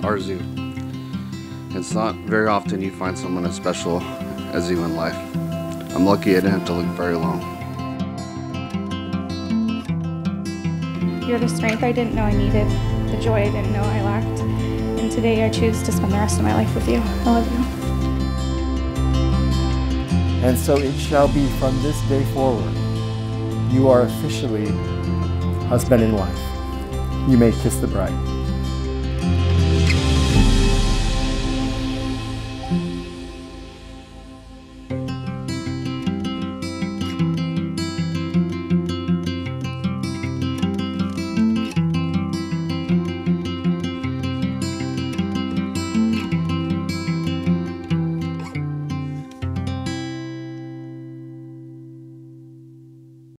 our zoo. It's not very often you find someone as special as you in life. I'm lucky I didn't have to look very long. You're the strength I didn't know I needed, the joy I didn't know I lacked. And today I choose to spend the rest of my life with you. I love you. And so it shall be from this day forward. You are officially husband and wife. You may kiss the bride.